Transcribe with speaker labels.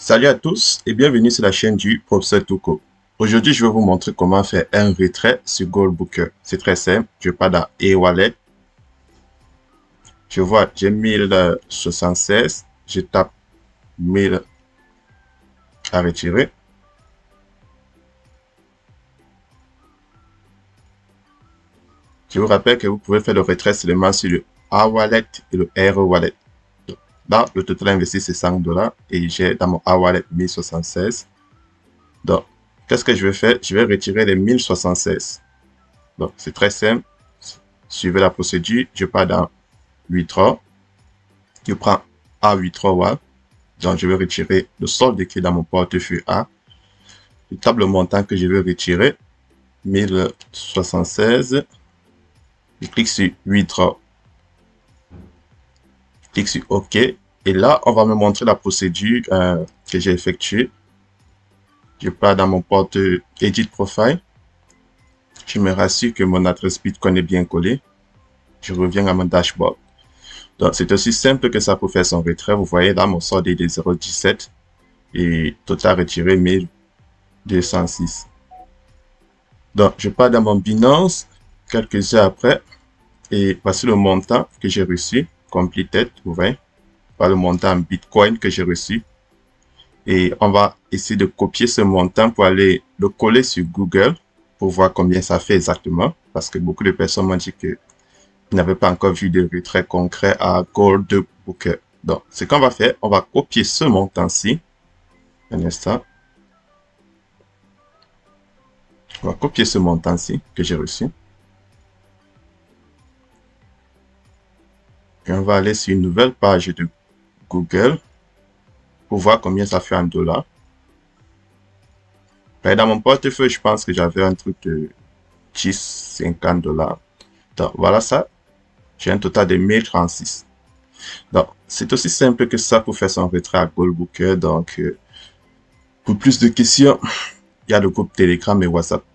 Speaker 1: Salut à tous et bienvenue sur la chaîne du Professeur Touko. Aujourd'hui, je vais vous montrer comment faire un retrait sur Goldbooker. C'est très simple. Je pars dans e-wallet. Je vois, j'ai 1076. Je tape 1000 à retirer. Je vous rappelle que vous pouvez faire le retrait seulement sur le A-Wallet et le R-Wallet. Là, le total investi, c'est 5 $ et j'ai dans mon A-Wallet 1076. Donc, qu'est-ce que je vais faire? Je vais retirer les 1076. Donc, c'est très simple. Suivez la procédure. Je pars dans Withdraw. Je prends A Withdrawal. Donc, je vais retirer le solde qui est dans mon portefeuille A. Je tape le montant que je veux retirer. 1076. Je clique sur Withdraw. Je clique sur OK. Et là, on va me montrer la procédure que j'ai effectuée. Je pars dans mon portefeuille Edit Profile. Je me rassure que mon adresse Bitcoin est bien collée. Je reviens à mon dashboard. Donc, c'est aussi simple que ça pour faire son retrait. Vous voyez là, mon solde est de 0,17 et total retiré 1206. Donc, je pars dans mon Binance quelques heures après et voici le montant que j'ai reçu, completed, vous voyez, par le montant en Bitcoin que j'ai reçu. Et on va essayer de copier ce montant pour aller le coller sur Google pour voir combien ça fait exactement, parce que beaucoup de personnes m'ont dit que n'avait pas encore vu de retrait concret à Goldbooker. Donc, ce qu'on va faire, on va copier ce montant-ci. Un instant. On va copier ce montant-ci que j'ai reçu. Et on va aller sur une nouvelle page de Google pour voir combien ça fait en dollars. Et dans mon portefeuille, je pense que j'avais un truc de 10-50 $. Donc, voilà ça. J'ai un total de 1036. Donc, c'est aussi simple que ça pour faire son retrait à Goldbooker. Donc, pour plus de questions, il y a le groupe Telegram et WhatsApp.